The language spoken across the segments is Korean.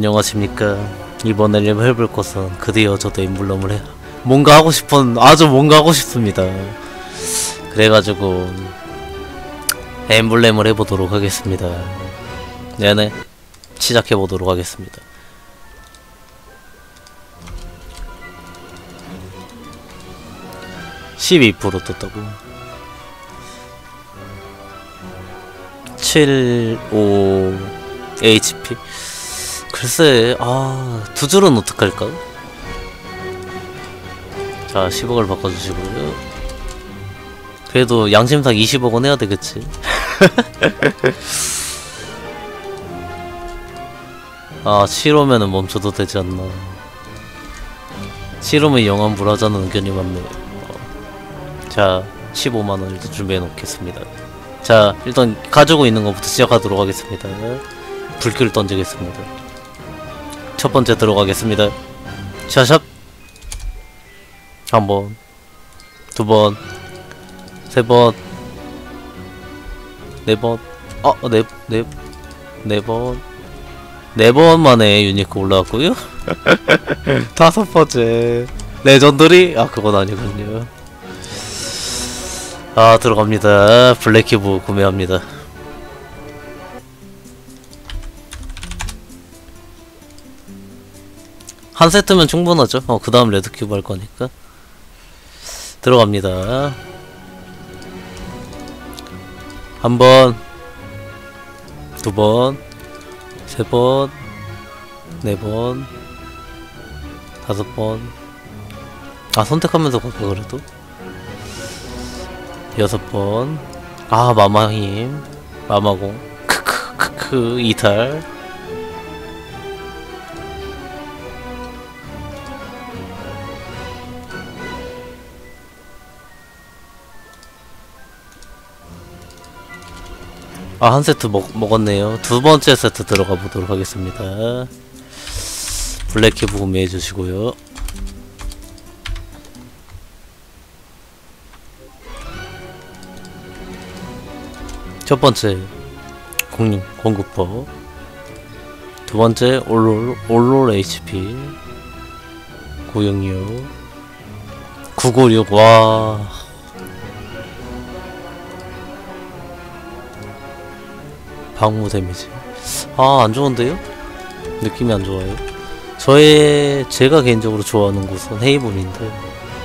안녕하십니까. 이번 엘렘 해볼 것은 드디어 저도 엠블럼을 뭔가 하고 싶습니다. 그래가지고 엠블렘을 해보도록 하겠습니다. 네네, 시작해보도록 하겠습니다. (12% 떴다고) 75 HP. 글쎄, 두 줄은 어떡할까? 자, 10억을 바꿔주시고요. 그래도 양심상 20억은 해야 되겠지. 7호면은 멈춰도 되지 않나. 7호면 영원 불하자는 의견이 많네. 자, 15만원 일단 준비해 놓겠습니다. 자, 일단 가지고 있는 것부터 시작하도록 하겠습니다. 불길을 던지겠습니다. 첫 번째 들어가겠습니다. 샤샵. 한 번, 두 번, 세 번, 네 번, 네 번 만에 유니크 올라왔고요. 다섯 번째 레전더리. 그건 아니군요. 들어갑니다. 블랙큐브 구매합니다. 한 세트면 충분하죠. 그 다음 레드큐브 할 거니까. 들어갑니다. 한 번, 두 번, 세 번, 네 번, 다섯 번. 선택하면서 갈까 그래도? 여섯 번. 마마힘, 마마공, 크크크크 이탈. 한 세트 먹었네요. 두 번째 세트 들어가 보도록 하겠습니다. 블랙큐브 구매해 주시고요. 첫 번째 공급법, 두 번째 올롤 HP 966 996. 와, 방무 데미지. 안 좋은데요? 느낌이 안 좋아요. 제가 개인적으로 좋아하는 곳은 헤이븐인데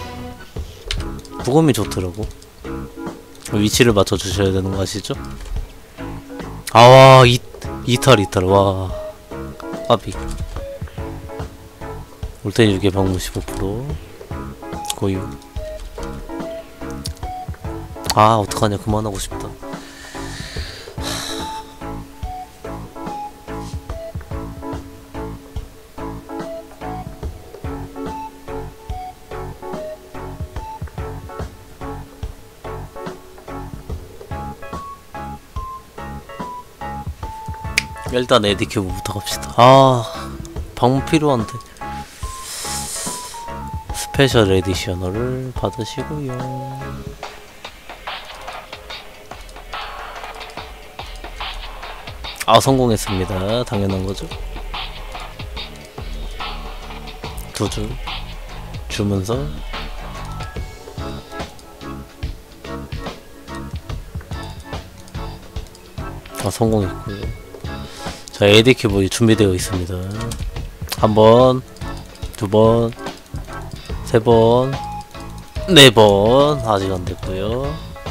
부검이 좋더라고. 위치를 맞춰 주셔야 되는 거 아시죠? 이탈. 와, 까비. 올텐 6에 방무 15% 고유. 어떡하냐, 그만하고 싶다. 일단 에디큐브부터 갑시다. 방문 필요한데. 스페셜 에디셔널을 받으시고요. 성공했습니다. 당연한 거죠. 두 줄 주면서 성공했고요. 자, 에디큐브 준비되어 있습니다. 한 번, 두 번, 세 번, 네 번. 아직 안 됐고요.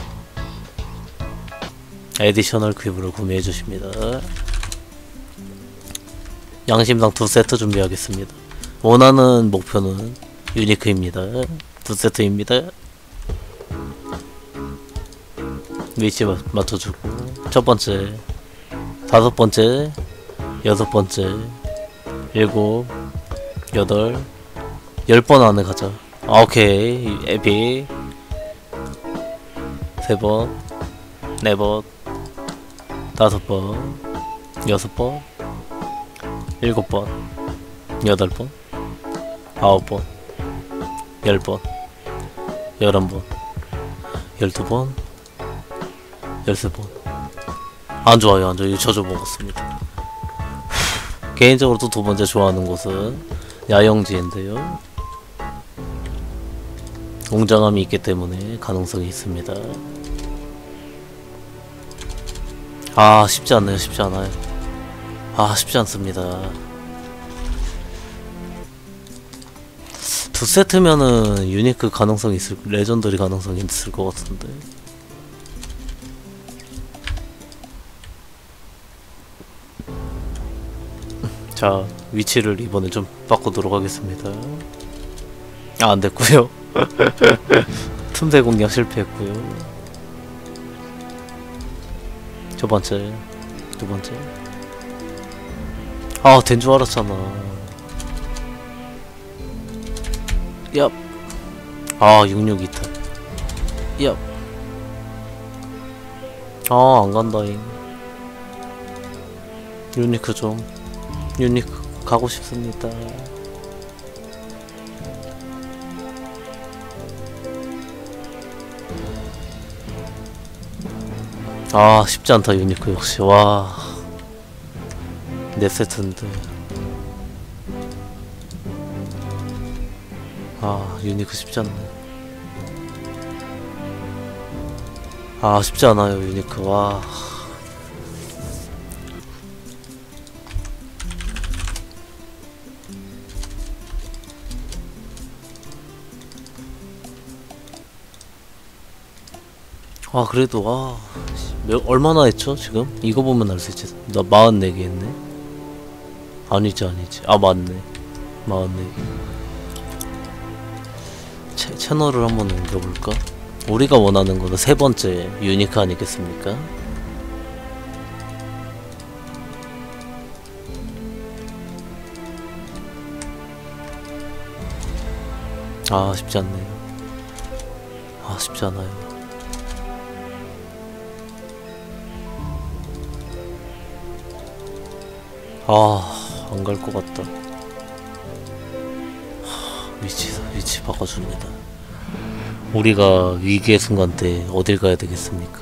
에디셔널 큐브를 구매해 주십니다. 양심상 두 세트 준비하겠습니다. 원하는 목표는 유니크입니다. 두 세트입니다. 위치 맞춰주고, 첫 번째, 다섯 번째, 여섯 번째, 일곱, 여덟, 10번 안에 가자. 오케이. 에픽. 세 번, 네 번, 다섯 번, 여섯 번, 일곱 번, 여덟 번, 아홉 번, 10번, 11번, 12번, 13번. 안 좋아요. 이거 저주 먹었습니다. 개인적으로 또 두 번째 좋아하는 곳은 야영지인데요. 웅장함이 있기 때문에 가능성이 있습니다. 아, 쉽지 않네요. 쉽지 않아요. 아, 쉽지 않습니다. 두 세트면은 유니크 가능성이 있을, 레전더리 가능성이 있을 것 같은데. 자, 위치를 이번에 좀 바꾸도록 하겠습니다. 아, 안됐구요. 틈새 공략 실패했구요. 두 번째. 아, 된 줄 알았잖아. 얍. 아, 662탈. 얍. 아, 안간다잉. 유니크 좀. 유니크 가고 싶습니다. 아, 쉽지 않다. 유니크 역시. 와, 네 세트인데. 아, 유니크 쉽지 않네. 아, 쉽지 않아요. 유니크. 와. 아, 그래도 얼마나 했죠 지금? 이거 보면 알 수 있지. 나 44개 했네. 아니지. 아, 맞네. 44개. 채널을 한번 옮겨볼까? 우리가 원하는 거는 세 번째 유니크 아니겠습니까? 아, 쉽지 않네요. 아, 쉽지 않아요. 아, 안 갈 것 같다. 위치 바꿔줍니다. 우리가 위기의 순간 때 어딜 가야 되겠습니까?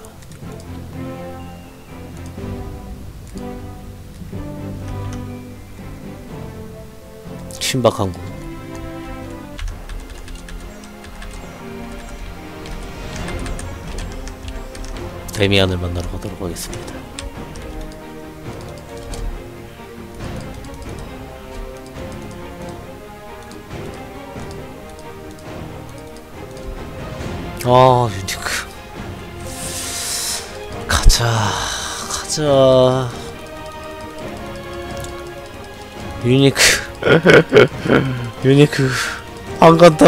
신박한 곳. 데미안을 만나러 가도록 하겠습니다. 아, 유니크. 가자. 유니크. 유니크. 안 간다.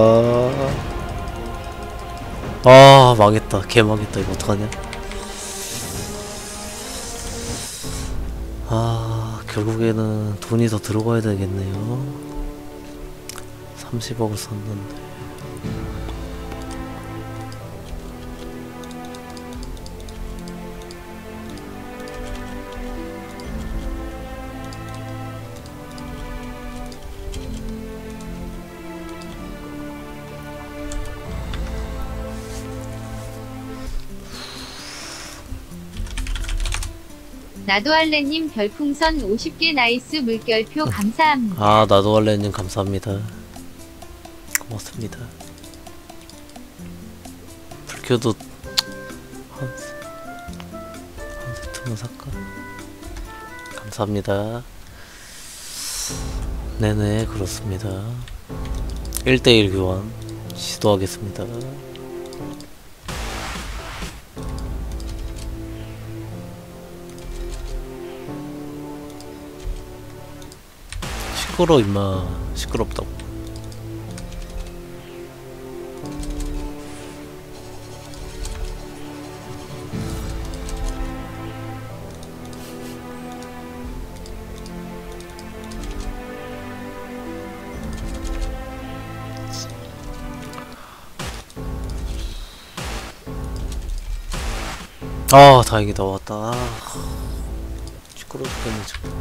아, 망했다. 개 망했다. 이거 어떡하냐? 아, 결국에는 돈이 더 들어가야 되겠네요. 30억을 썼는데. 나도할래님 별풍선 50개 나이스 물결표 감사합니다. 아, 나도할래님 감사합니다. 고맙습니다. 불켜도 한 세트만 살까? 감사합니다. 네네, 그렇습니다. 1대1 교환 시도하겠습니다. 시끄러 임마. 시끄럽다고. 아, 다행이다. 왔다. 아, 시끄러 죽겠네 지금.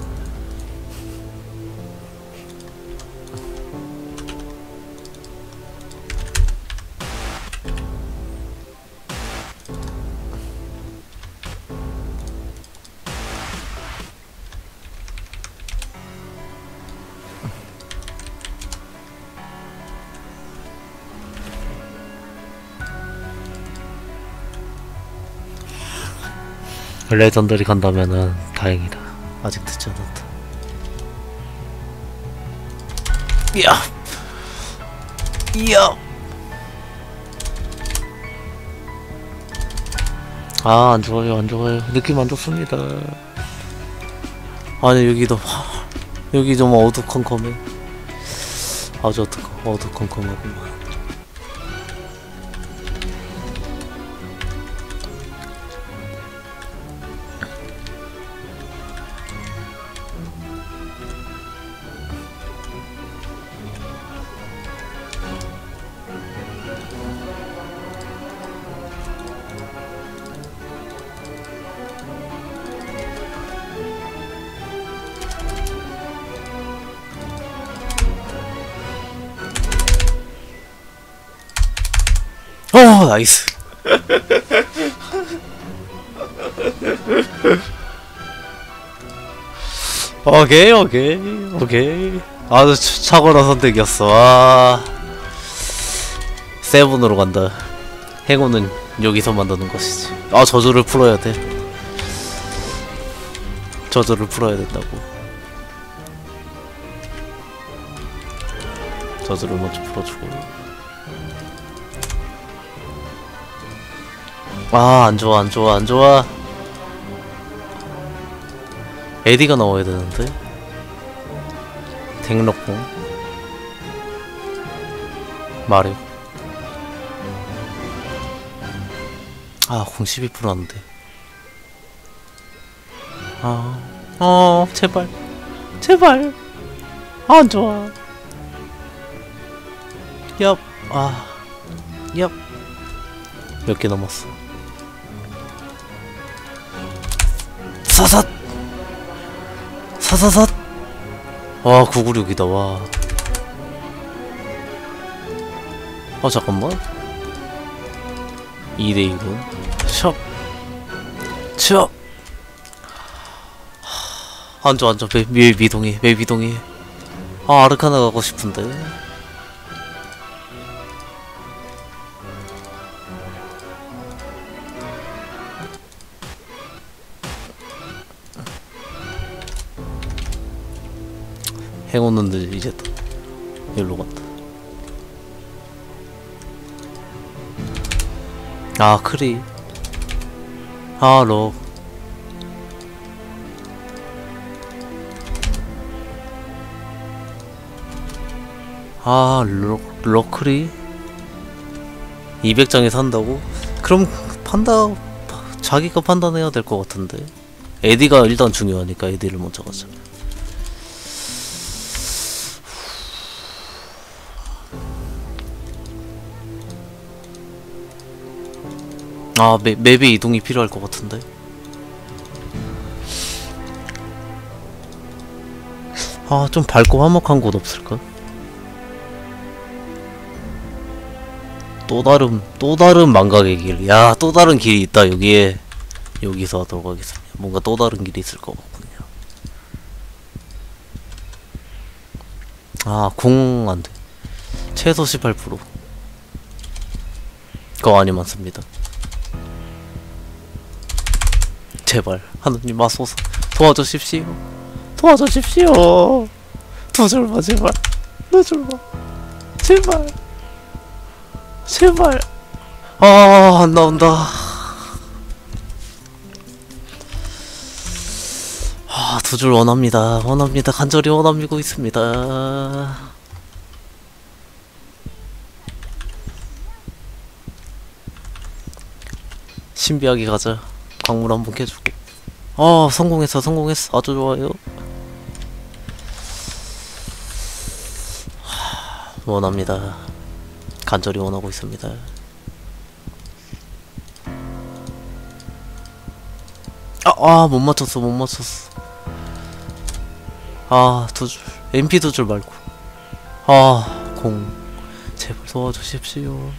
레전더리 간다면은 다행이다. 아직 듣지 않았다. 이야, 이야. 아, 안 좋아요, 안 좋아요. 느낌 안 좋습니다. 아니, 여기 좀 어두컴컴해. 아주 어두컴컴하구만. 나이스. 오케이. 아주 착오한 선택이었어. 아, 세븐으로 간다. 행운은 여기서 만드는 것이지. 아, 저주를 풀어야 돼. 저주를 풀어야 된다고. 저주를 먼저 풀어주고. 아, 안 좋아. 에디가 나와야 되는데. 댕럭공 마리오. 아, 공 12%인데. 제발. 아, 안 좋아. 몇 개 남았어. 사사삿. 와, 996이다. 와. 잠깐만. 2대2군. 샵. 앉아. 미동이. 아, 아르카나 가고 싶은데. 행운은 이제 또 여기로 간다. 아, 크리. 아, 럭. 아, 럭크리. 200장에 산다고? 그럼 자기가 판단해야 될 것 같은데. 에디가 일단 중요하니까 에디를 먼저 가자. 아, 맵의 이동이 필요할 것 같은데. 아, 좀 밝고 화목한 곳 없을까? 또 다른 망각의 길. 야, 또 다른 길이 있다. 여기서 하도록 하겠습니다. 뭔가 또 다른 길이 있을 것 같군요. 아, 공 안 돼. 최소 18%. 그거 아니면 씁니다. 제발 하느님 마소서 도와주십시오. 두 줄만 제발. 제발. 아, 안 나온다. 아, 두 줄 원합니다. 간절히 원하고 있습니다. 신비하게 가자. 광물 한번 캐주고. 성공했어. 아주 좋아요. 원합니다. 간절히 원하고 있습니다. 못 맞췄어. 두 줄. MP 두 줄 말고. 공. 제발 도와주십시오.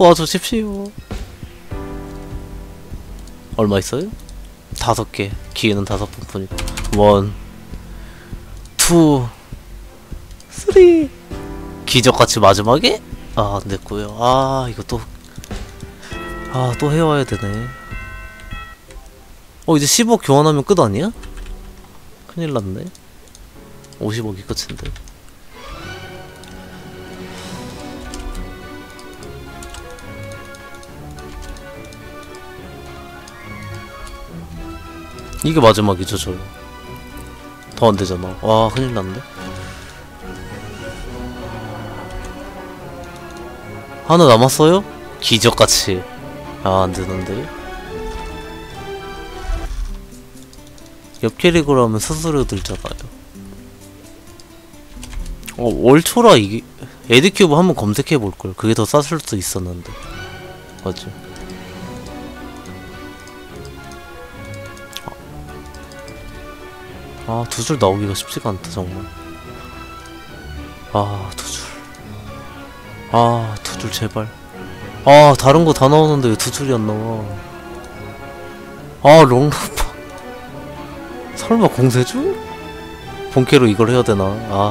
얼마 있어요? 5개. 기회는 5번뿐이고. 1, 2, 3. 기적같이 마지막에? 안 됐고요. 이거 또. 또 해와야 되네. 이제 10억 교환하면 끝 아니야? 큰일 났네. 50억이 끝인데. 이게 마지막이죠, 저. 더 안 되잖아. 와, 큰일 났네. 하나 남았어요? 기적같이. 아, 안 되는데. 옆 캐릭으로 하면 수수료 들잖아요. 월초라 이게 에드큐브 한번 검색해볼걸. 그게 더 쌌을 수 있었는데. 맞지? 아, 두 줄 나오기가 쉽지가 않다, 정말. 아, 두 줄. 아, 두 줄 제발. 아, 다른 거 다 나오는데 왜 두 줄이 안 나와. 아, 롱라파. 설마 공세줄? 본캐로 이걸 해야 되나?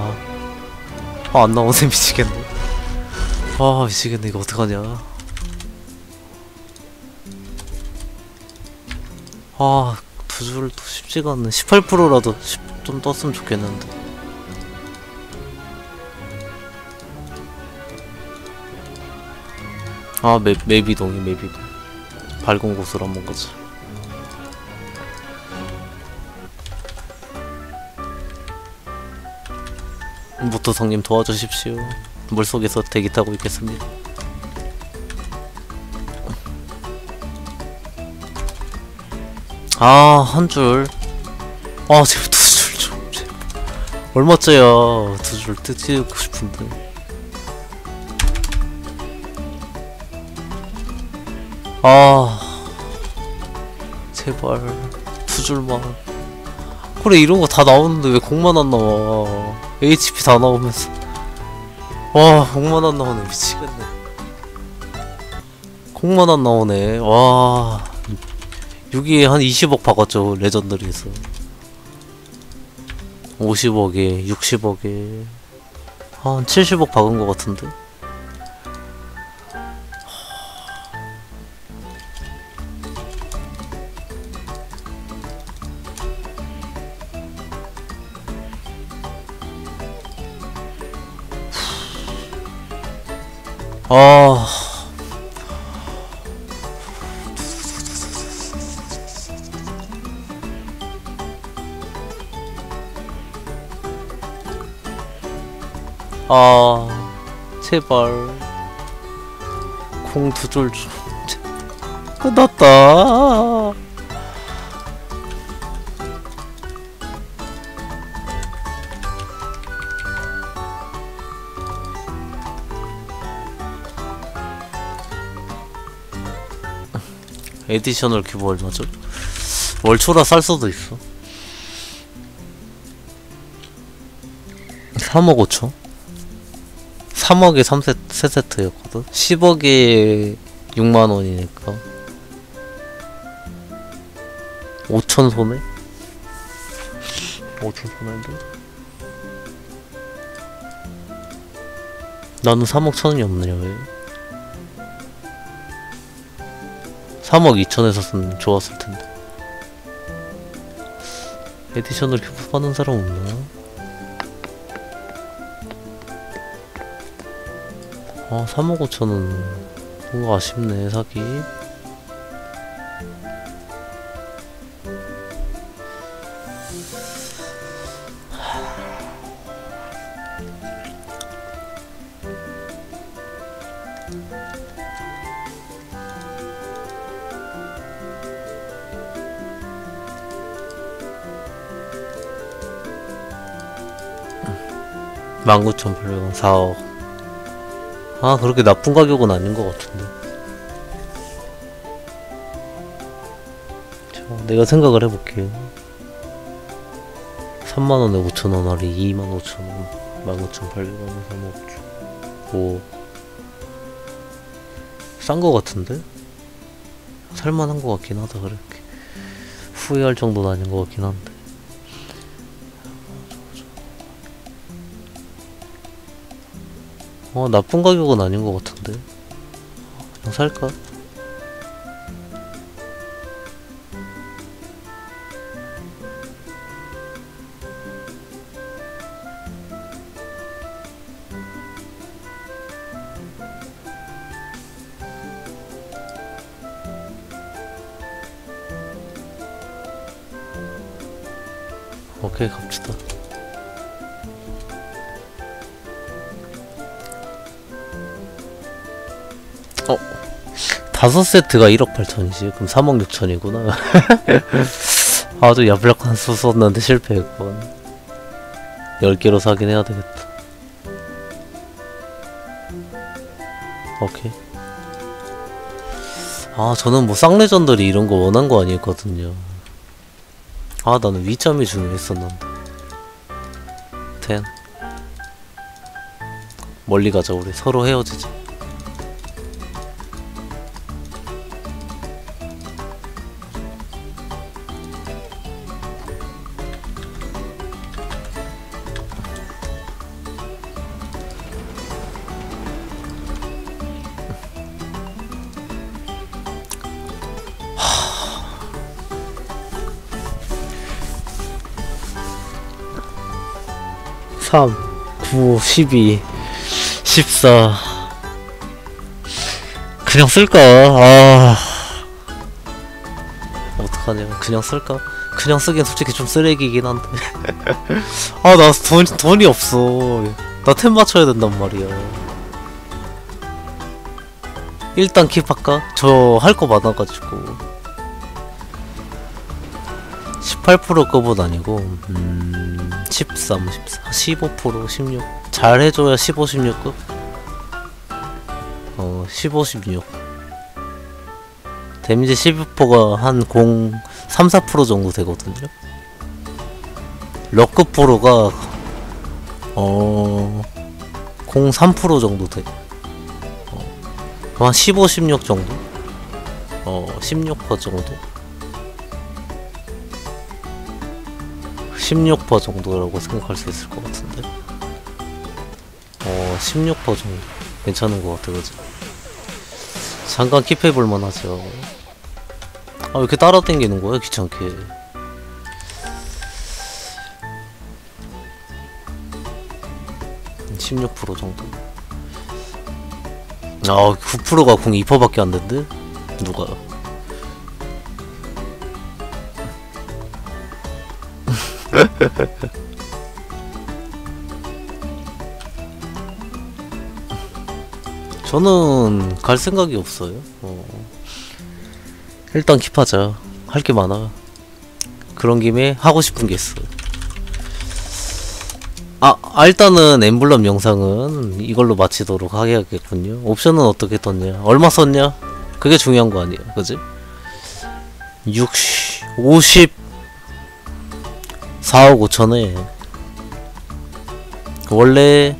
안 나오네. 미치겠네. 미치겠네. 이거 어떡하냐. 두 줄도 쉽지가 않네. 18%라도 좀 떴으면 좋겠는데. 맵이동이 맵이동. 밝은 곳으로 한번 가자. 무토성님 도와주십시오. 물속에서 대기 타고 있겠습니다. 한 줄. 제발 두 줄 좀. 제발. 얼마짜야. 두 줄 뜯고 싶은데. 제발. 두 줄만. 그래, 이런 거 다 나오는데 왜 공만 안 나와. HP 다 나오면서. 공만 안 나오네. 미치겠네. 공만 안 나오네. 6위에 한 20억 박았죠, 레전드리에서. 50억에 60억에 한 70억 박은 것 같은데. 제발 공 두 줄 좀. 끝났다. 에디셔널 큐브 얼마죠? 월초라 쌀 수도 있어. 3억 5천? 3억에 3세트였거든? 10억에 6만원이니까 5천 손해? 5천 손해인데? 나는 3억 천원이 없느냐 왜? 3억 2천에 샀으면 좋았을 텐데. 에디셔널 큐브 파는 사람 없나? 3억 5천은 뭔가 아쉽네, 사기. (19,800원) 4억. 그렇게 나쁜 가격은 아닌 것 같은데. 자, 내가 생각을 해볼게. 3만원에 5천원 할인 25,000원 15,800원에 3억 싼 것 같은데? 살만한 것 같긴 하다. 그렇게 후회할 정도는 아닌 것 같긴 한데. 나쁜 가격은 아닌 것 같은데. 그냥 살까? 오케이, 갑시다. 어, 5세트가 1억 8천이지. 그럼 3억 6천이구나. 아주 야블락한 수 썼는데 실패했건. 10개로 사긴 해야 되겠다. 오케이. 아, 저는 뭐 쌍레전들이 이런 거 원한 거 아니었거든요. 아, 나는 위점이 중요했었는데. 10. 멀리 가자, 우리. 서로 헤어지자. 삼, 9, 12, 14. 그냥 쓸까? 아, 어떡하냐. 그냥 쓸까? 그냥 쓰기엔 솔직히 좀 쓰레기긴 한데. 아, 나 돈이 없어. 나 템 맞춰야 된단 말이야. 일단 킵할까? 저 할 거 많아가지고. 18% 급은 아니고 13, 14, 15%, 16. 잘 해줘야 15, 16급? 15, 16. 데미지 12%가 한 3, 4% 정도 되거든요. 럭급 프로가 3% 정도 돼. 한 15, 16 정도? 16% 정도? 16% 정도라고 생각할 수 있을 것 같은데. 16% 정도 괜찮은 것 같아, 그지? 잠깐 킵해볼만 하죠. 아, 왜 이렇게 따라다니는 거야, 귀찮게. 한 16% 정도. 아, 9%가 공 2%밖에 안 된대? 누가? 저는 갈 생각이 없어요. 일단 킵하자. 할 게 많아. 그런 김에 하고 싶은 게 있어. 일단은 엠블럼 영상은 이걸로 마치도록 하겠군요. 옵션은 어떻게 떴냐? 얼마 썼냐? 그게 중요한 거 아니야, 그지? 4억 5천에 원래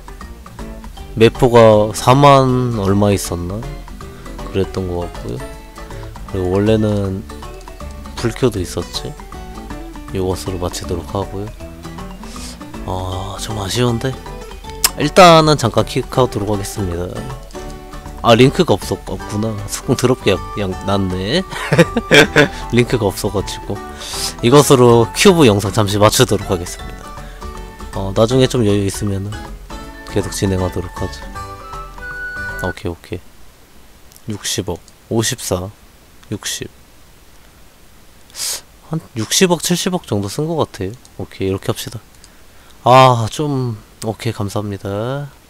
매포가 4만 얼마 있었나? 그랬던 것 같고요. 그리고 원래는 불교도 있었지. 이것으로 마치도록 하고요. 좀 아쉬운데? 일단은 잠깐 킥하도록 하겠습니다. 링크가 없구나. 조금 더럽게 났네. 링크가 없어가지고 이것으로 큐브 영상 잠시 마치도록 하겠습니다. 나중에 좀 여유 있으면은 계속 진행하도록 하죠. 오케이. 60억 54 60 한 60억 70억 정도 쓴 것 같아요. 오케이, 이렇게 합시다. 오케이, 감사합니다.